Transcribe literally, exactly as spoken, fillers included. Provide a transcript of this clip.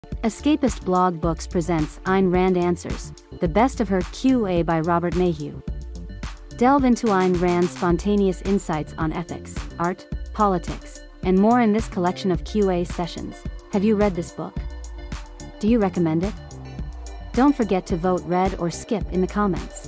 Escapist Blog Books presents Ayn Rand Answers, the best of her Q and A by Robert Mayhew. Delve into Ayn Rand's spontaneous insights on ethics, art, politics, and more in this collection of Q and A sessions. Have you read this book? Do you recommend it? Don't forget to vote read or skip in the comments.